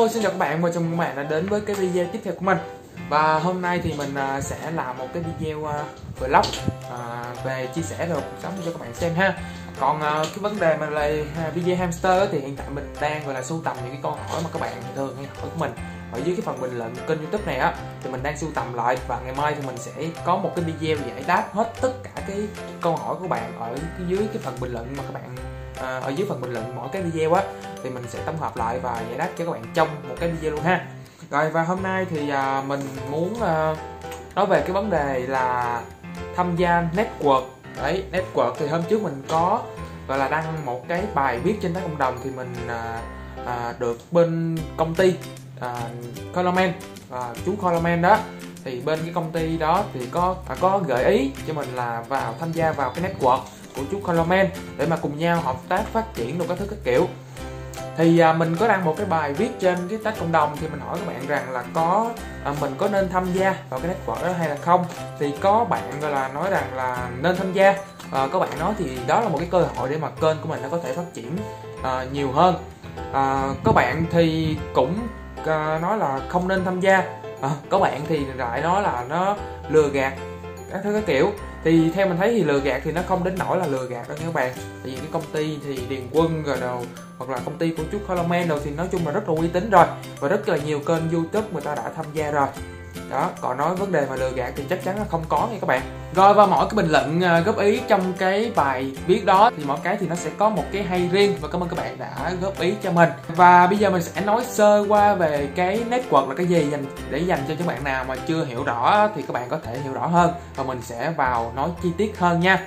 Hello, xin chào các bạn, chào mừng các bạn đã đến với cái video tiếp theo của mình. Và hôm nay thì mình sẽ làm một cái video vlog về chia sẻ về cuộc sống cho các bạn xem ha. Còn cái vấn đề mà là video hamster thì hiện tại mình đang gọi là sưu tầm những cái câu hỏi mà các bạn thường hay hỏi của mình ở dưới cái phần bình luận kênh YouTube này á, thì mình đang sưu tầm lại và ngày mai thì mình sẽ có một cái video giải đáp hết tất cả cái câu hỏi của bạn ở dưới cái phần bình luận mà các bạn ở dưới phần bình luận mỗi cái video á, thì mình sẽ tổng hợp lại và giải đáp cho các bạn trong một cái video luôn ha. Rồi, và hôm nay thì mình muốn nói về cái vấn đề là tham gia network. Đấy, network thì hôm trước mình có gọi là đăng một cái bài viết trên cộng đồng, thì mình được bên công ty Colorman, chú Colorman đó, thì bên cái công ty đó thì có gợi ý cho mình là tham gia vào cái network của chú Colorman để mà cùng nhau hợp tác phát triển được các thứ các kiểu. Thì mình có đăng một cái bài viết trên cái tag cộng đồng, thì mình hỏi các bạn rằng là mình có nên tham gia vào cái network đó hay là không. Thì có bạn gọi là nói rằng là nên tham gia. Các bạn nói thì đó là một cái cơ hội để mà kênh của mình nó có thể phát triển nhiều hơn. Có bạn thì cũng nói là không nên tham gia. Có bạn thì lại nói là nó lừa gạt các thứ các kiểu. Thì theo mình thấy thì lừa gạt thì nó không đến nỗi là lừa gạt đâu nha các bạn. Tại vì cái công ty thì Điền Quân rồi đâu, hoặc là công ty của chú Colorman đâu, thì nói chung là rất là uy tín rồi, và rất là nhiều kênh YouTube người ta đã tham gia rồi đó. Còn nói vấn đề mà lừa gạt thì chắc chắn là không có nha các bạn. Rồi, và mỗi cái bình luận góp ý trong cái bài viết đó thì mỗi cái thì nó sẽ có một cái hay riêng, và cảm ơn các bạn đã góp ý cho mình. Và bây giờ mình sẽ nói sơ qua về cái network là cái gì, để dành cho các bạn nào mà chưa hiểu rõ thì các bạn có thể hiểu rõ hơn, và mình sẽ vào nói chi tiết hơn nha.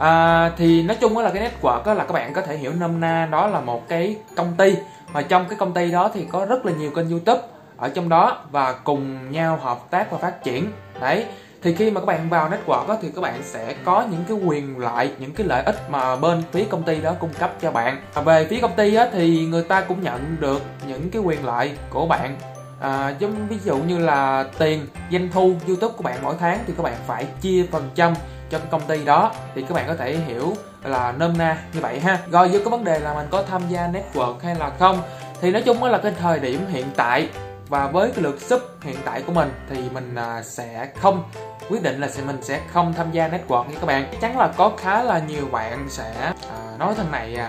Thì nói chung là cái network là các bạn có thể hiểu nôm na đó là một cái công ty, mà trong cái công ty đó thì có rất là nhiều kênh YouTube ở trong đó và cùng nhau hợp tác và phát triển. Đấy, thì khi mà các bạn vào network thì các bạn sẽ có những cái quyền lợi, những cái lợi ích mà bên phía công ty đó cung cấp cho bạn. Về phía công ty thì người ta cũng nhận được những cái quyền lợi của bạn. Giống ví dụ như là tiền doanh thu YouTube của bạn mỗi tháng thì các bạn phải chia phần trăm cho cái công ty đó, thì các bạn có thể hiểu là nôm na như vậy ha. Rồi, với cái vấn đề là mình có tham gia network hay là không, thì nói chung là cái thời điểm hiện tại và với cái lượt sub hiện tại của mình thì mình sẽ không quyết định là mình sẽ không tham gia network nha các bạn. Chắc chắn là có khá là nhiều bạn sẽ nói thằng này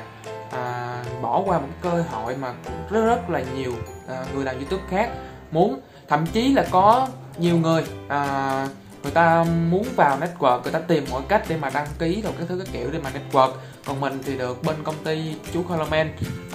bỏ qua một cơ hội mà rất là nhiều người làm YouTube khác muốn. Thậm chí là có nhiều người người ta muốn vào network, người ta tìm mọi cách để mà đăng ký rồi cái thứ các kiểu để mà network. Còn mình thì được bên công ty chú Colorman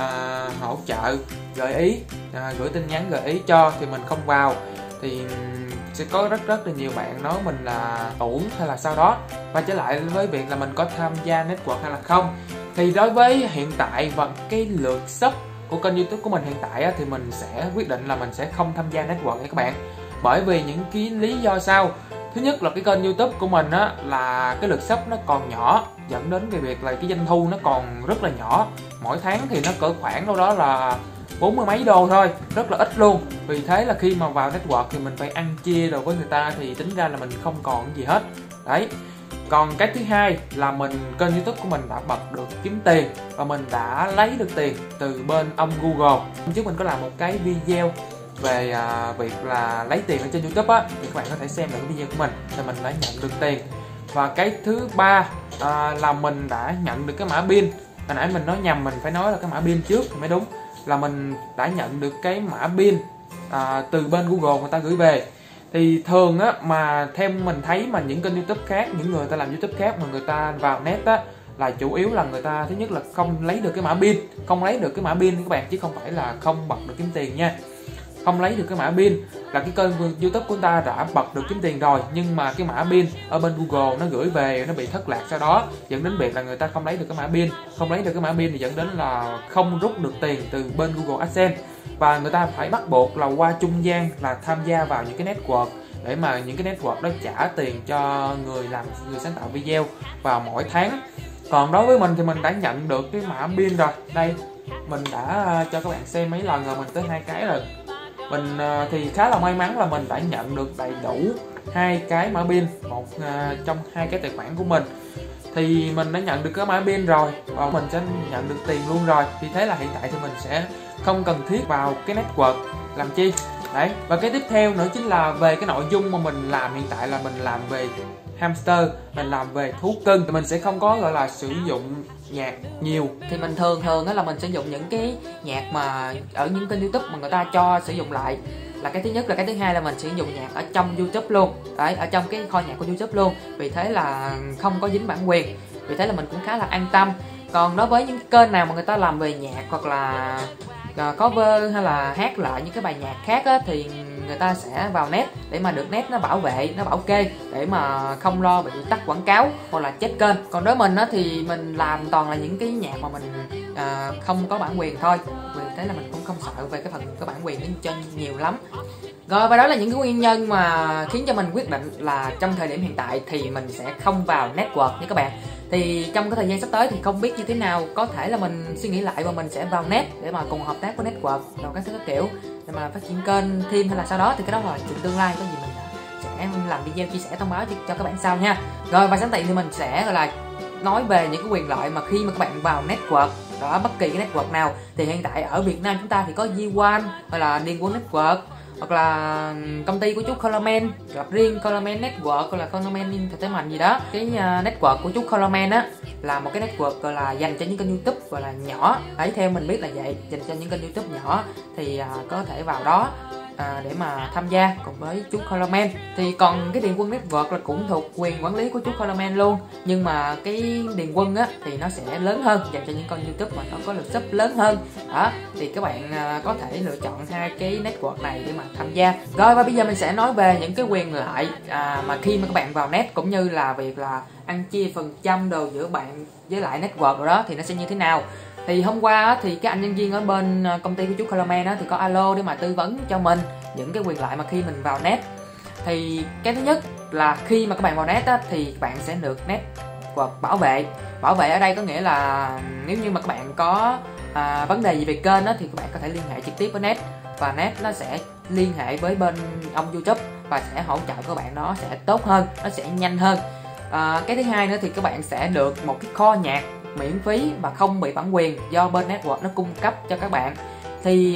hỗ trợ, gợi ý, gửi tin nhắn gợi ý cho, thì mình không vào. Thì sẽ có rất là nhiều bạn nói mình là uổng hay là sau đó. Và trở lại với việc là mình có tham gia network hay là không, thì đối với hiện tại và cái lượt sub của kênh YouTube của mình hiện tại thì mình sẽ quyết định là mình sẽ không tham gia network nha các bạn. Bởi vì những cái lý do sau. Thứ nhất là cái kênh YouTube của mình là cái lượt sub nó còn nhỏ, dẫn đến cái việc là cái doanh thu nó còn rất là nhỏ. Mỗi tháng thì nó cỡ khoảng đâu đó là 40 mấy đô thôi, rất là ít luôn. Vì thế là khi mà vào network thì mình phải ăn chia đồ với người ta, thì tính ra là mình không còn gì hết. Đấy. Còn cái thứ hai là kênh YouTube của mình đã bật được kiếm tiền, và mình đã lấy được tiền từ bên ông Google. Hôm trước mình có làm một cái video về việc là lấy tiền ở trên YouTube thì các bạn có thể xem lại cái video của mình, thì mình đã nhận được tiền. Và cái thứ ba là mình đã nhận được cái mã pin. Hồi nãy mình nói nhầm, mình phải nói là cái mã pin trước thì mới đúng. Là mình đã nhận được cái mã pin từ bên Google người ta gửi về. Thì thường mà theo mình thấy mà những kênh YouTube khác, những người ta làm YouTube khác mà người ta vào net là chủ yếu là người ta thứ nhất là không lấy được cái mã pin, không lấy được cái mã pin các bạn, chứ không phải là không bật được kiếm tiền nha. Không lấy được cái mã pin là cái kênh YouTube của ta đã bật được kiếm tiền rồi, nhưng mà cái mã pin ở bên Google nó gửi về nó bị thất lạc, sau đó dẫn đến việc là người ta không lấy được cái mã pin. Không lấy được cái mã pin thì dẫn đến là không rút được tiền từ bên Google AdSense, và người ta phải bắt buộc là qua trung gian là tham gia vào những cái network để mà những cái network đó trả tiền cho người sáng tạo video vào mỗi tháng. Còn đối với mình thì mình đã nhận được cái mã pin rồi. Đây, mình đã cho các bạn xem mấy lần rồi, mình tới 2 cái rồi. Mình thì khá là may mắn là mình đã nhận được đầy đủ 2 cái mã pin, một trong 2 cái tài khoản của mình. Thì mình đã nhận được cái mã pin rồi và mình sẽ nhận được tiền luôn rồi. Thì thế là hiện tại thì mình sẽ không cần thiết vào cái network làm chi. Đấy, và cái tiếp theo nữa chính là về cái nội dung mà mình làm hiện tại là mình làm về hamster, mình làm về thú cưng, mình sẽ không có gọi là sử dụng nhạc nhiều. Thì mình thường á là mình sử dụng những cái nhạc mà ở những kênh YouTube mà người ta cho sử dụng lại, là cái thứ nhất. Là cái thứ hai là mình sử dụng nhạc ở trong YouTube luôn. Đấy, ở trong cái kho nhạc của YouTube luôn. Vì thế là không có dính bản quyền. Vì thế là mình cũng khá là an tâm. Còn đối với những kênh nào mà người ta làm về nhạc hoặc là cover hay là hát lại những cái bài nhạc khác á, thì người ta sẽ vào net để mà được net nó bảo vệ, nó bảo kê để mà không lo bị tắt quảng cáo hoặc là chết kênh. Còn đối với mình á thì mình làm toàn là những cái nhạc mà mình không có bản quyền thôi. Vì thế là mình cũng không sợ về cái phần cái bản quyền cho nhiều lắm. Rồi, và đó là những cái nguyên nhân mà khiến cho mình quyết định là trong thời điểm hiện tại thì mình sẽ không vào network nha các bạn. Thì trong cái thời gian sắp tới thì không biết như thế nào, có thể là mình suy nghĩ lại và mình sẽ vào net để mà cùng hợp tác với network rồi các thứ các kiểu để mà phát triển kênh thêm, hay là sau đó thì cái đó là chuyện tương lai, có gì mình sẽ làm video chia sẻ thông báo cho các bạn sau nha. Rồi, và sẵn tiện thì mình sẽ gọi là nói về những cái quyền lợi mà khi mà các bạn vào network đó, bất kỳ cái network nào. Thì hiện tại ở Việt Nam chúng ta thì có G1 hay là Điền Quân Network, hoặc là công ty của chú Colorman lập riêng Colorman Network hoặc là Colorman Entertainment gì đó. Cái network của chú Colorman á là một cái network gọi là dành cho những kênh YouTube gọi là nhỏ. Đấy, theo mình biết là vậy, dành cho những kênh YouTube nhỏ thì có thể vào đó để mà tham gia cùng với chú Colorman. Thì còn cái Điền Quân Network là cũng thuộc quyền quản lý của chú Colorman luôn, nhưng mà cái Điền Quân á thì nó sẽ lớn hơn, dành cho những con YouTube mà nó có lượt sub lớn hơn đó. Thì các bạn có thể lựa chọn hai cái network này để mà tham gia. Rồi, và bây giờ mình sẽ nói về những cái quyền lợi mà khi mà các bạn vào net, cũng như là việc là ăn chia phần trăm đồ giữa bạn với lại network rồi đó thì nó sẽ như thế nào. Thì hôm qua thì cái anh nhân viên ở bên công ty của chú Colorman thì có alo để mà tư vấn cho mình những cái quyền lợi mà khi mình vào net. Thì cái thứ nhất là khi mà các bạn vào net thì các bạn sẽ được network bảo vệ. Bảo vệ ở đây có nghĩa là nếu như mà các bạn có vấn đề gì về kênh thì các bạn có thể liên hệ trực tiếp với net, và net nó sẽ liên hệ với bên ông YouTube và sẽ hỗ trợ các bạn, nó sẽ tốt hơn, nó sẽ nhanh hơn. Cái thứ hai nữa thì các bạn sẽ được một cái kho nhạc miễn phí và không bị bản quyền do bên network nó cung cấp cho các bạn. Thì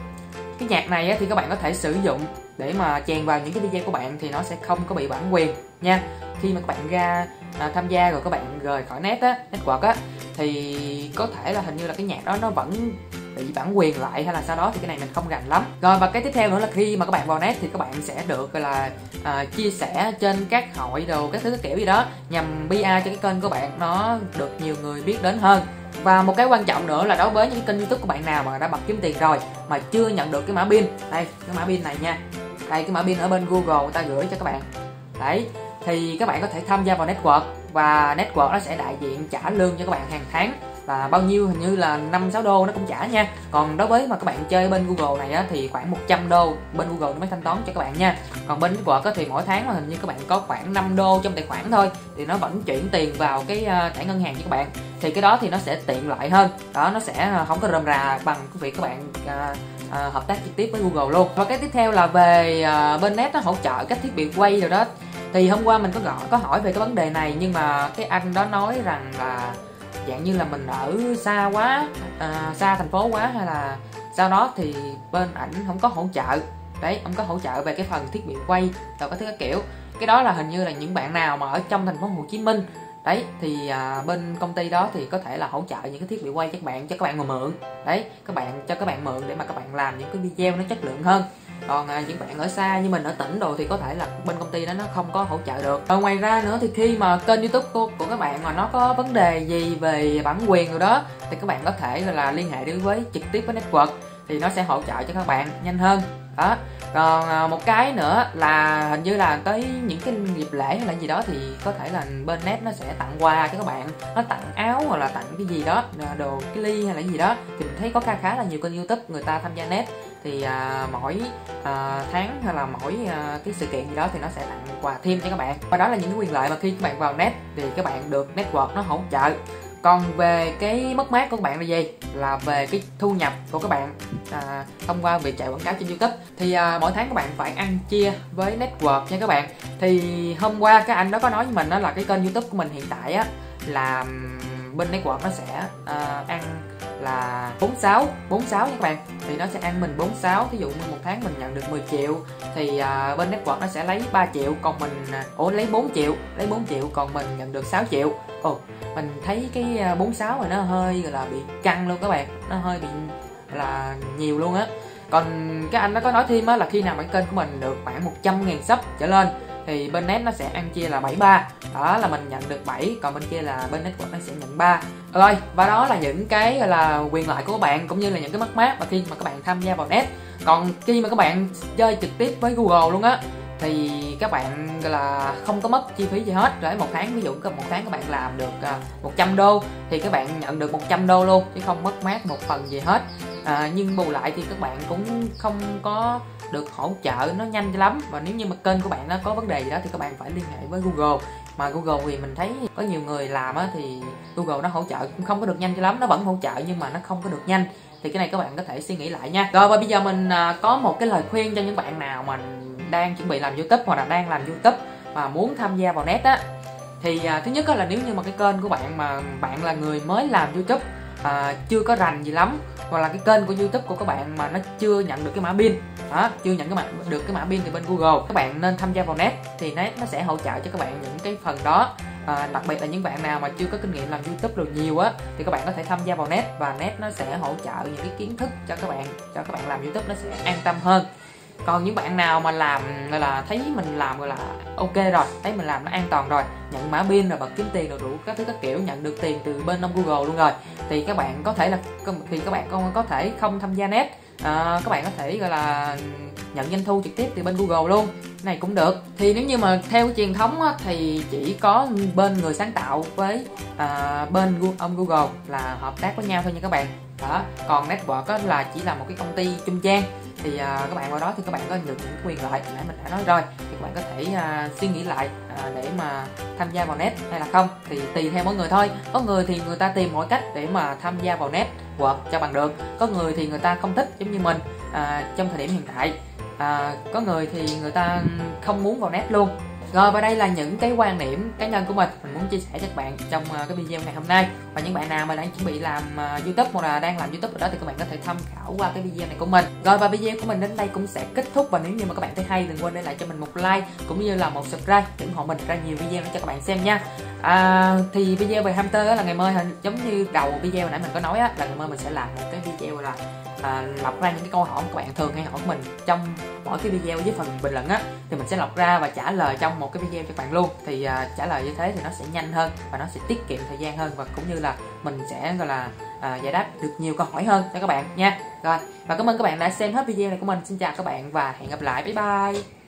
cái nhạc này thì các bạn có thể sử dụng để mà chèn vào những cái video của bạn thì nó sẽ không có bị bản quyền nha. Khi mà các bạn ra tham gia rồi các bạn rời khỏi network thì có thể là hình như là cái nhạc đó nó vẫn bị bản quyền lại hay là sau đó, thì cái này mình không rành lắm. Rồi, và cái tiếp theo nữa là khi mà các bạn vào net thì các bạn sẽ được gọi là chia sẻ trên các hội đồ các thứ các kiểu gì đó, nhằm PR cho cái kênh của bạn nó được nhiều người biết đến hơn. Và một cái quan trọng nữa là đối với những kênh YouTube của bạn nào mà đã bật kiếm tiền rồi mà chưa nhận được cái mã pin, đây cái mã pin này nha, đây cái mã pin ở bên Google người ta gửi cho các bạn đấy, thì các bạn có thể tham gia vào network và network nó sẽ đại diện trả lương cho các bạn hàng tháng là bao nhiêu, hình như là 5-6 đô nó cũng trả nha. Còn đối với mà các bạn chơi bên Google này thì khoảng 100 đô bên Google nó mới thanh toán cho các bạn nha. Còn bên network thì mỗi tháng là hình như các bạn có khoảng 5 đô trong tài khoản thôi, thì nó vẫn chuyển tiền vào cái thẻ ngân hàng cho các bạn. Thì cái đó thì nó sẽ tiện lợi hơn đó, nó sẽ không có rườm rà bằng cái việc các bạn hợp tác trực tiếp với Google luôn. Và cái tiếp theo là về bên net nó hỗ trợ các thiết bị quay rồi đó. Thì hôm qua mình có hỏi về cái vấn đề này, nhưng mà cái anh đó nói rằng là dạng như là mình ở xa quá, xa thành phố quá hay là sau đó thì bên ảnh không có hỗ trợ. Đấy, không có hỗ trợ về cái phần thiết bị quay rồi có thứ các kiểu. Cái đó là hình như là những bạn nào mà ở trong thành phố Hồ Chí Minh đấy thì bên công ty đó thì có thể là hỗ trợ những cái thiết bị quay cho các bạn mà mượn. Đấy, các bạn mượn để mà các bạn làm những cái video nó chất lượng hơn. Còn những bạn ở xa như mình ở tỉnh đồ thì có thể là bên công ty đó nó không có hỗ trợ được. Và ngoài ra nữa thì khi mà kênh YouTube của các bạn mà nó có vấn đề gì về bản quyền rồi đó thì các bạn có thể là liên hệ đến trực tiếp với network thì nó sẽ hỗ trợ cho các bạn nhanh hơn đó. Còn một cái nữa là hình như là tới những cái dịp lễ hay là gì đó thì có thể là bên net nó sẽ tặng quà cho các bạn, nó tặng áo hoặc là tặng cái gì đó, đồ cái ly hay là gì đó. Thì mình thấy có khá là nhiều kênh YouTube người ta tham gia net thì mỗi tháng hay là mỗi cái sự kiện gì đó thì nó sẽ tặng quà thêm cho các bạn. Và đó là những cái quyền lợi mà khi các bạn vào net thì các bạn được network nó hỗ trợ. Còn về cái mất mát của các bạn là gì? Là về cái thu nhập của các bạn thông qua việc chạy quảng cáo trên YouTube. Thì mỗi tháng các bạn phải ăn chia với network nha các bạn. Thì hôm qua cái anh đó có nói với mình đó là cái kênh YouTube của mình hiện tại là bên network nó sẽ ăn là 46 nha các bạn. Thì nó sẽ ăn mình 46, ví dụ như một tháng mình nhận được 10 triệu thì bên network nó sẽ lấy 3 triệu, còn mình lấy 4 triệu còn mình nhận được 6 triệu. Mình thấy cái 46 này nó hơi gọi là bị căng luôn các bạn, nó hơi bị là nhiều luôn á. Còn cái anh nó có nói thêm á là khi nào cái kênh của mình được khoảng 100.000 sub trở lên thì bên net nó sẽ ăn chia là 73, đó là mình nhận được 7, còn bên kia là bên network nó sẽ nhận 3. Rồi, và đó là những cái gọi là quyền lợi của các bạn cũng như là những cái mất mát mà khi mà các bạn tham gia vào net. Còn khi mà các bạn chơi trực tiếp với Google luôn á thì các bạn gọi là không có mất chi phí gì hết. Rồi một tháng, ví dụ một tháng các bạn làm được 100 đô thì các bạn nhận được 100 đô luôn, chứ không mất mát một phần gì hết. Nhưng bù lại thì các bạn cũng không có được hỗ trợ nó nhanh cho lắm, và nếu như mà kênh của bạn nó có vấn đề gì đó thì các bạn phải liên hệ với Google. Mà Google thì mình thấy có nhiều người làm á thì Google nó hỗ trợ cũng không có được nhanh cho lắm, nó vẫn hỗ trợ nhưng mà nó không có được nhanh. Thì cái này các bạn có thể suy nghĩ lại nha. Rồi, và bây giờ mình có một cái lời khuyên cho những bạn nào mà đang chuẩn bị làm YouTube hoặc là đang làm YouTube mà muốn tham gia vào net á. Thì thứ nhất là nếu như mà cái kênh của bạn mà bạn là người mới làm YouTube, chưa có rành gì lắm, hoặc là cái kênh của YouTube của các bạn mà nó chưa nhận được cái mã pin, chưa nhận được cái mã pin từ bên Google, các bạn nên tham gia vào net. Thì net nó sẽ hỗ trợ cho các bạn những cái phần đó. Đặc biệt là những bạn nào mà chưa có kinh nghiệm làm YouTube rồi nhiều á thì các bạn có thể tham gia vào net, và net nó sẽ hỗ trợ những cái kiến thức cho các bạn làm YouTube nó sẽ an tâm hơn. Còn những bạn nào mà làm gọi là thấy mình làm gọi là ok rồi, thấy mình làm nó an toàn rồi, nhận mã pin rồi, bật kiếm tiền rồi đủ các thứ các kiểu, nhận được tiền từ bên ông Google luôn rồi, thì các bạn có thể có thể không tham gia net. Các bạn có thể gọi là nhận doanh thu trực tiếp từ bên Google luôn, cái này cũng được. Thì nếu như mà theo cái truyền thống á, thì chỉ có bên người sáng tạo với bên ông Google là hợp tác với nhau thôi nha các bạn. Đó, còn network á, là chỉ là một cái công ty trung gian. Thì các bạn vào đó thì các bạn có được những quyền lợi nãy mình đã nói rồi, thì các bạn có thể suy nghĩ lại để mà tham gia vào net hay là không, thì tùy theo mỗi người thôi. Có người thì người ta tìm mọi cách để mà tham gia vào network cho bằng được, có người thì người ta không thích giống như mình trong thời điểm hiện tại, có người thì người ta không muốn vào net luôn. Rồi, và đây là những cái quan điểm cá nhân của mình muốn chia sẻ cho các bạn trong cái video ngày hôm nay. Và những bạn nào mà đang chuẩn bị làm YouTube hoặc là đang làm YouTube rồi đó thì các bạn có thể tham khảo qua cái video này của mình. Rồi, và video của mình đến đây cũng sẽ kết thúc. Và nếu như mà các bạn thấy hay, đừng quên để lại cho mình một like cũng như là một subscribe để ủng hộ mình ra nhiều video để cho các bạn xem nha. Thì video về hamster đó là ngày mai, giống như đầu video nãy mình có nói á, là ngày mai mình sẽ làm một cái video là lọc ra những cái câu hỏi các bạn thường hay hỏi mình trong mỗi cái video dưới phần bình luận á, thì mình sẽ lọc ra và trả lời trong một cái video cho các bạn luôn. Thì trả lời như thế thì nó sẽ nhanh hơn và nó sẽ tiết kiệm thời gian hơn, và cũng như là mình sẽ gọi là giải đáp được nhiều câu hỏi hơn cho các bạn nha. Rồi, và cảm ơn các bạn đã xem hết video này của mình. Xin chào các bạn và hẹn gặp lại, bye bye.